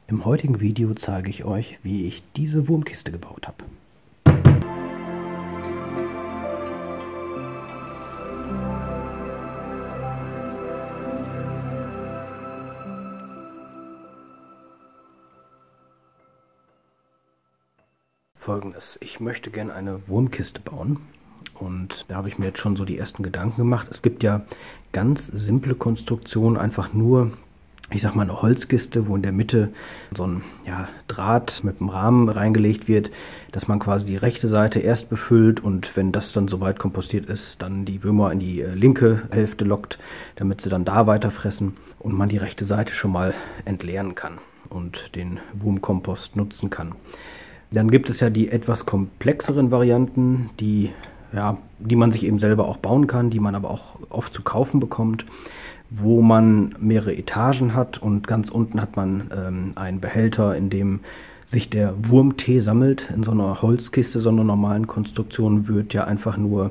Im heutigen Video zeige ich euch, wie ich diese Wurmkiste gebaut habe. Folgendes: Ich möchte gerne eine Wurmkiste bauen und da habe ich mir jetzt schon so die ersten Gedanken gemacht. Es gibt ja ganz simple Konstruktionen, einfach nur, ich sag mal, eine Holzkiste, wo in der Mitte so ein Draht mit einem Rahmen reingelegt wird, dass man quasi die rechte Seite erst befüllt und wenn das dann soweit kompostiert ist, dann die Würmer in die linke Hälfte lockt, damit sie dann da weiter fressen und man die rechte Seite schon mal entleeren kann und den Wurmkompost nutzen kann. Dann gibt es ja die etwas komplexeren Varianten, die man sich eben selber auch bauen kann, die man aber auch oft zu kaufen bekommt, wo man mehrere Etagen hat und ganz unten hat man einen Behälter, in dem sich der Wurmtee sammelt. In so einer Holzkiste, so einer normalen Konstruktion wird ja einfach nur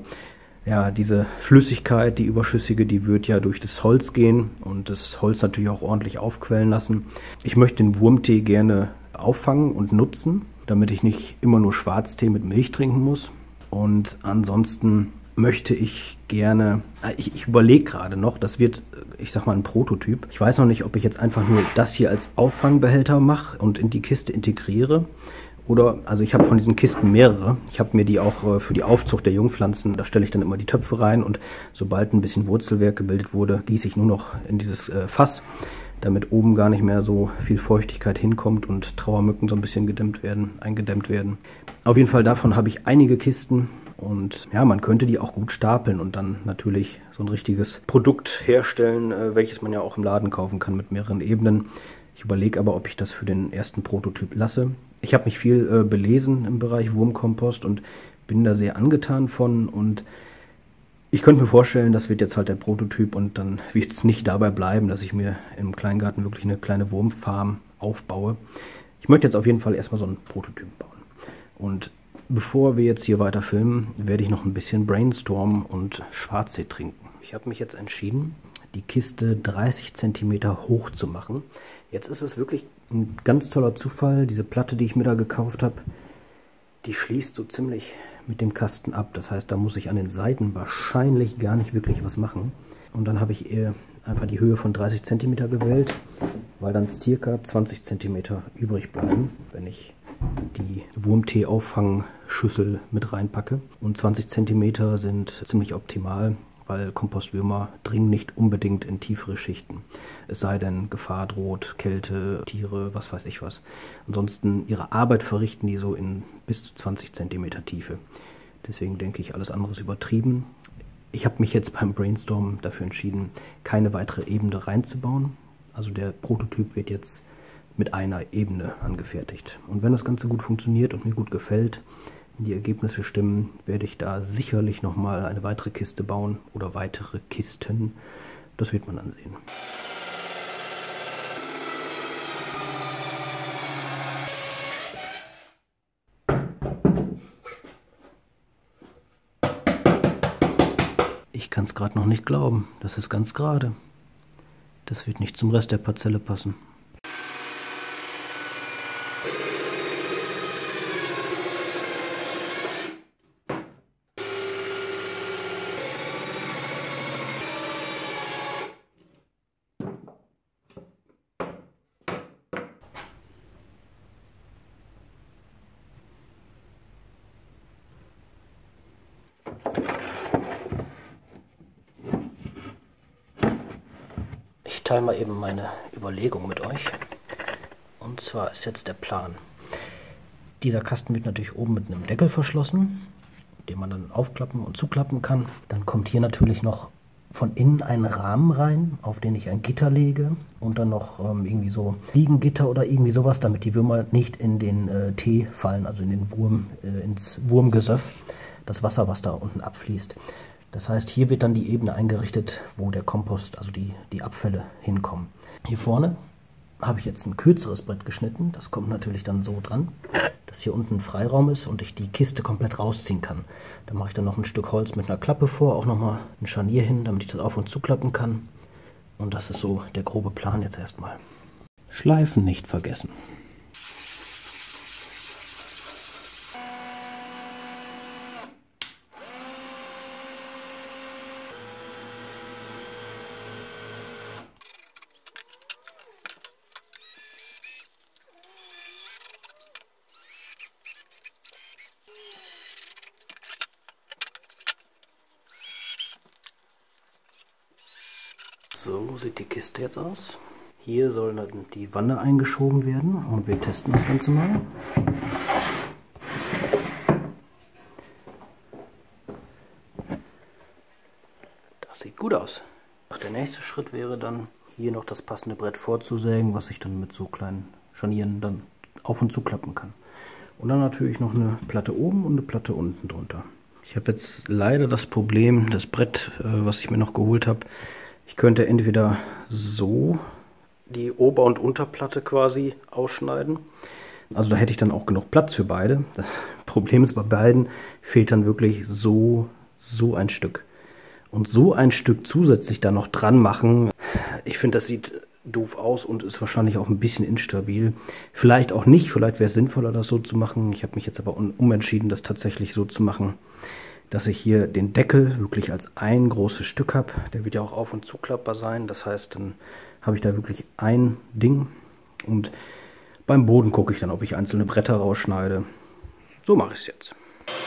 diese Flüssigkeit, die überschüssige, die wird ja durch das Holz gehen und das Holz natürlich auch ordentlich aufquellen lassen. Ich möchte den Wurmtee gerne auffangen und nutzen, damit ich nicht immer nur Schwarztee mit Milch trinken muss. Und ansonsten möchte ich gerne, ich überlege gerade noch, das wird, ich sag mal, ein Prototyp. Ich weiß noch nicht, ob ich jetzt einfach nur das hier als Auffangbehälter mache und in die Kiste integriere. Oder, also ich habe von diesen Kisten mehrere. Ich habe mir die auch für die Aufzucht der Jungpflanzen, da stelle ich dann immer die Töpfe rein und sobald ein bisschen Wurzelwerk gebildet wurde, gieße ich nur noch in dieses Fass, damit oben gar nicht mehr so viel Feuchtigkeit hinkommt und Trauermücken so ein bisschen eingedämmt werden. Auf jeden Fall davon habe ich einige Kisten und ja, man könnte die auch gut stapeln und dann natürlich so ein richtiges Produkt herstellen, welches man ja auch im Laden kaufen kann mit mehreren Ebenen. Ich überlege aber, ob ich das für den ersten Prototyp lasse. Ich habe mich viel belesen im Bereich Wurmkompost und bin da sehr angetan von und ich könnte mir vorstellen, das wird jetzt halt der Prototyp und dann wird es nicht dabei bleiben, dass ich mir im Kleingarten wirklich eine kleine Wurmfarm aufbaue. Ich möchte jetzt auf jeden Fall erstmal so einen Prototyp bauen. Und bevor wir jetzt hier weiter filmen, werde ich noch ein bisschen brainstormen und Schwarztee trinken. Ich habe mich jetzt entschieden, die Kiste 30 cm hoch zu machen. Jetzt ist es wirklich ein ganz toller Zufall. Diese Platte, die ich mir da gekauft habe, die schließt so ziemlich mit dem Kasten ab. Das heißt, da muss ich an den Seiten wahrscheinlich gar nicht wirklich was machen. Und dann habe ich einfach die Höhe von 30 cm gewählt, weil dann circa 20 cm übrig bleiben, wenn ich die Wurmtee-Auffangschüssel mit reinpacke. Und 20 cm sind ziemlich optimal, weil Kompostwürmer dringen nicht unbedingt in tiefere Schichten. Es sei denn, Gefahr droht, Kälte, Tiere, was weiß ich was. Ansonsten ihre Arbeit verrichten die so in bis zu 20 cm Tiefe. Deswegen denke ich, alles andere ist übertrieben. Ich habe mich jetzt beim Brainstormen dafür entschieden, keine weitere Ebene reinzubauen. Also der Prototyp wird jetzt mit einer Ebene angefertigt. Und wenn das Ganze gut funktioniert und mir gut gefällt, die Ergebnisse stimmen, werde ich da sicherlich nochmal eine weitere Kiste bauen oder weitere Kisten. Das wird man dann sehen. Ich kann es gerade noch nicht glauben. Das ist ganz gerade. Das wird nicht zum Rest der Parzelle passen. Ich teile mal eben meine Überlegung mit euch. Und zwar ist jetzt der Plan. Dieser Kasten wird natürlich oben mit einem Deckel verschlossen, den man dann aufklappen und zuklappen kann. Dann kommt hier natürlich noch von innen ein Rahmen rein, auf den ich ein Gitter lege und dann noch irgendwie so Fliegengitter oder irgendwie sowas, damit die Würmer nicht in den Tee fallen, also in den ins Wurmgesöff, das Wasser, was da unten abfließt. Das heißt, hier wird dann die Ebene eingerichtet, wo der Kompost, also die Abfälle hinkommen. Hier vorne habe ich jetzt ein kürzeres Brett geschnitten. Das kommt natürlich dann so dran, dass hier unten ein Freiraum ist und ich die Kiste komplett rausziehen kann. Da mache ich dann noch ein Stück Holz mit einer Klappe vor, auch nochmal ein Scharnier hin, damit ich das auf- und zuklappen kann. Und das ist so der grobe Plan jetzt erstmal. Schleifen nicht vergessen. So sieht die Kiste jetzt aus. Hier soll dann die Wanne eingeschoben werden und wir testen das Ganze mal. Das sieht gut aus. Der nächste Schritt wäre dann, hier noch das passende Brett vorzusägen, was ich dann mit so kleinen Scharnieren dann auf und zuklappen kann. Und dann natürlich noch eine Platte oben und eine Platte unten drunter. Ich habe jetzt leider das Problem, das Brett, was ich mir noch geholt habe, ich könnte entweder so die Ober- und Unterplatte quasi ausschneiden. Also da hätte ich dann auch genug Platz für beide. Das Problem ist, bei beiden fehlt dann wirklich so ein Stück. Und so ein Stück zusätzlich da noch dran machen, ich finde, das sieht doof aus und ist wahrscheinlich auch ein bisschen instabil. Vielleicht auch nicht, vielleicht wäre es sinnvoller, das so zu machen. Ich habe mich jetzt aber umentschieden, das tatsächlich so zu machen, dass ich hier den Deckel wirklich als ein großes Stück habe. Der wird ja auch auf- und zuklappbar sein. Das heißt, dann habe ich da wirklich ein Ding. Und beim Boden gucke ich dann, ob ich einzelne Bretter rausschneide. So mache ich es jetzt.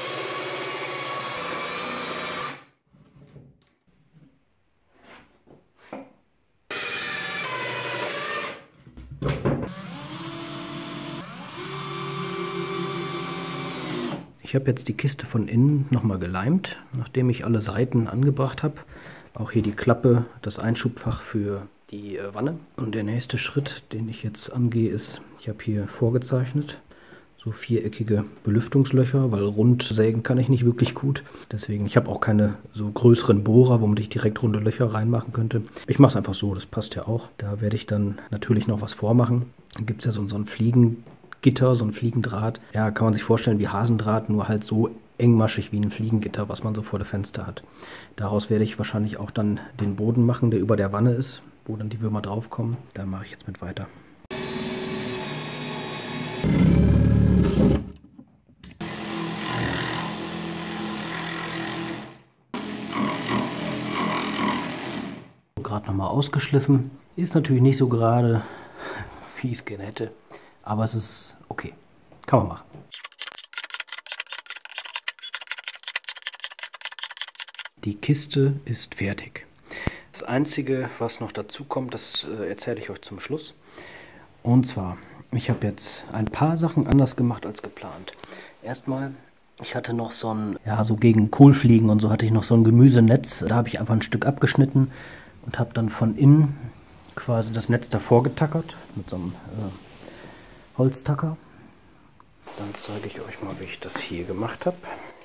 Ich habe jetzt die Kiste von innen nochmal geleimt, nachdem ich alle Seiten angebracht habe. Auch hier die Klappe, das Einschubfach für die Wanne. Und der nächste Schritt, den ich jetzt angehe, ist, ich habe hier vorgezeichnet, so viereckige Belüftungslöcher, weil rund sägen kann ich nicht wirklich gut. Deswegen, ich habe auch keine so größeren Bohrer, womit ich direkt runde Löcher reinmachen könnte. Ich mache es einfach so, das passt ja auch. Da werde ich dann natürlich noch was vormachen. Dann gibt es ja so ein Fliegengitter, so ein Fliegendraht. Ja, kann man sich vorstellen wie Hasendraht, nur halt so engmaschig wie ein Fliegengitter, was man so vor der Fenster hat. Daraus werde ich wahrscheinlich auch dann den Boden machen, der über der Wanne ist, wo dann die Würmer drauf kommen. Da mache ich jetzt mit weiter. Gerade nochmal ausgeschliffen. Ist natürlich nicht so gerade, wie ich es gerne hätte, aber es ist okay. Kann man machen. Die Kiste ist fertig. Das Einzige, was noch dazu kommt, das erzähle ich euch zum Schluss. Und zwar, ich habe jetzt ein paar Sachen anders gemacht als geplant. Erstmal, ich hatte noch so ein, ja, so gegen Kohlfliegen und so hatte ich noch so ein Gemüsenetz. Da habe ich einfach ein Stück abgeschnitten und habe dann von innen quasi das Netz davor getackert mit so einem Holztacker. Dann zeige ich euch mal, wie ich das hier gemacht habe.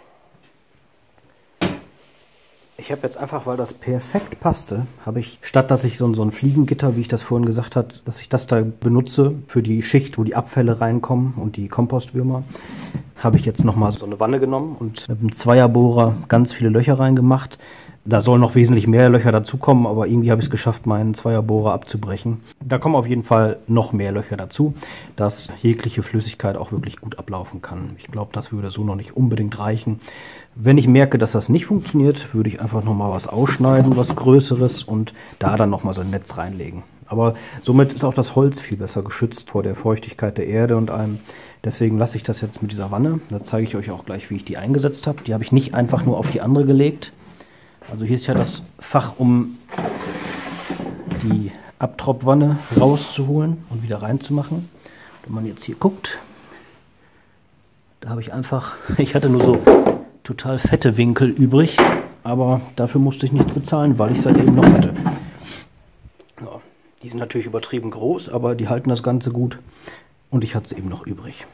Ich habe jetzt einfach, weil das perfekt passte, habe ich, statt dass ich so ein Fliegengitter, wie ich das vorhin gesagt habe, dass ich das da benutze für die Schicht, wo die Abfälle reinkommen und die Kompostwürmer, habe ich jetzt nochmal so eine Wanne genommen und mit einem Zweierbohrer ganz viele Löcher reingemacht. Da sollen noch wesentlich mehr Löcher dazukommen, aber irgendwie habe ich es geschafft, meinen Zweierbohrer abzubrechen. Da kommen auf jeden Fall noch mehr Löcher dazu, dass jegliche Flüssigkeit auch wirklich gut ablaufen kann. Ich glaube, das würde so noch nicht unbedingt reichen. Wenn ich merke, dass das nicht funktioniert, würde ich einfach nochmal was ausschneiden, was Größeres und da dann nochmal so ein Netz reinlegen. Aber somit ist auch das Holz viel besser geschützt vor der Feuchtigkeit der Erde und allem. Deswegen lasse ich das jetzt mit dieser Wanne. Da zeige ich euch auch gleich, wie ich die eingesetzt habe. Die habe ich nicht einfach nur auf die andere gelegt. Also hier ist ja das Fach, um die Abtropfwanne rauszuholen und wieder reinzumachen. Wenn man jetzt hier guckt, da habe ich einfach, ich hatte nur so total fette Winkel übrig, aber dafür musste ich nichts bezahlen, weil ich es halt eben noch hatte. Ja, die sind natürlich übertrieben groß, aber die halten das Ganze gut und ich hatte es eben noch übrig.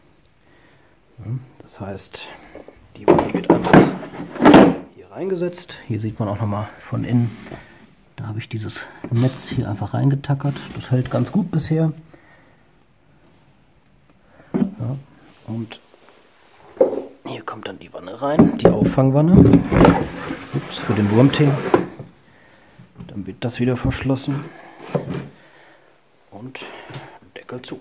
Das heißt, die Wanne wird einfach hier reingesetzt. Hier sieht man auch nochmal von innen, da habe ich dieses Netz hier einfach reingetackert. Das hält ganz gut bisher. Ja, und hier kommt dann die Wanne rein, die Auffangwanne. Ups, für den Wurmtee. Dann wird das wieder verschlossen. Und mal zu.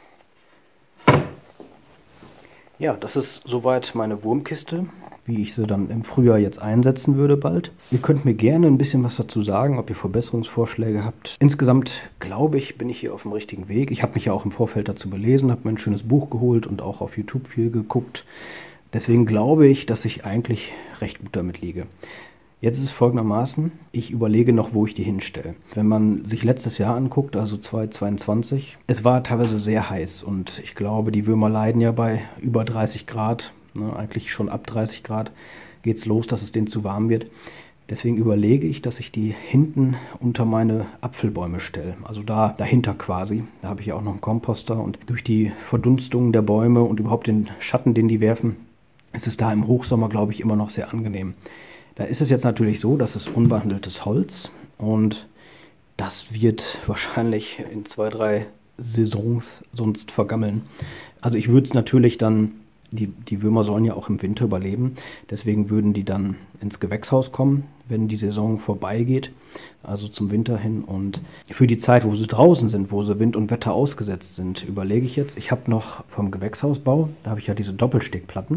Ja, das ist soweit meine Wurmkiste, wie ich sie dann im Frühjahr jetzt einsetzen würde bald. Ihr könnt mir gerne ein bisschen was dazu sagen, ob ihr Verbesserungsvorschläge habt. Insgesamt glaube ich, bin ich hier auf dem richtigen Weg. Ich habe mich ja auch im Vorfeld dazu belesen, habe mir ein schönes Buch geholt und auch auf YouTube viel geguckt. Deswegen glaube ich, dass ich eigentlich recht gut damit liege. Jetzt ist es folgendermaßen, ich überlege noch, wo ich die hinstelle. Wenn man sich letztes Jahr anguckt, also 2022, es war teilweise sehr heiß und ich glaube, die Würmer leiden ja bei über 30 Grad, ne, eigentlich schon ab 30 Grad geht es los, dass es denen zu warm wird. Deswegen überlege ich, dass ich die hinten unter meine Apfelbäume stelle, also da dahinter quasi. Da habe ich ja auch noch einen Komposter und durch die Verdunstung der Bäume und überhaupt den Schatten, den die werfen, ist es da im Hochsommer, glaube ich, immer noch sehr angenehm. Da ist es jetzt natürlich so, das ist unbehandeltes Holz und das wird wahrscheinlich in 2, 3 Saisons sonst vergammeln. Also ich würde es natürlich dann, die Würmer sollen ja auch im Winter überleben, deswegen würden die dann ins Gewächshaus kommen, wenn die Saison vorbeigeht, also zum Winter hin. Und für die Zeit, wo sie draußen sind, wo sie Wind und Wetter ausgesetzt sind, überlege ich jetzt, ich habe noch vom Gewächshausbau, da habe ich ja diese Doppelstegplatten.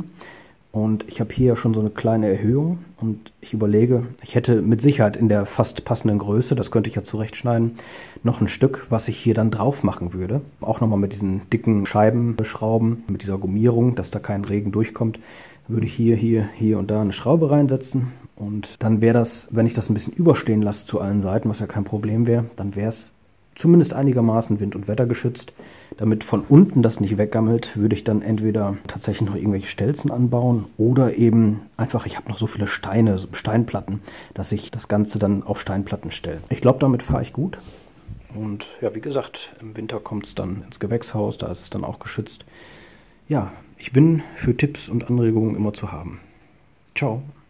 Und ich habe hier schon so eine kleine Erhöhung und ich überlege, ich hätte mit Sicherheit in der fast passenden Größe, das könnte ich ja zurechtschneiden, noch ein Stück, was ich hier dann drauf machen würde. Auch nochmal mit diesen dicken Scheiben beschrauben, mit dieser Gummierung, dass da kein Regen durchkommt. Würde ich hier und da eine Schraube reinsetzen und dann wäre das, wenn ich das ein bisschen überstehen lasse zu allen Seiten, was ja kein Problem wäre, dann wäre es zumindest einigermaßen wind- und wettergeschützt. Damit von unten das nicht weggammelt, würde ich dann entweder tatsächlich noch irgendwelche Stelzen anbauen oder eben einfach, ich habe noch so viele Steine, Steinplatten, dass ich das Ganze dann auf Steinplatten stelle. Ich glaube, damit fahre ich gut. Und ja, wie gesagt, im Winter kommt es dann ins Gewächshaus, da ist es dann auch geschützt. Ja, ich bin für Tipps und Anregungen immer zu haben. Ciao.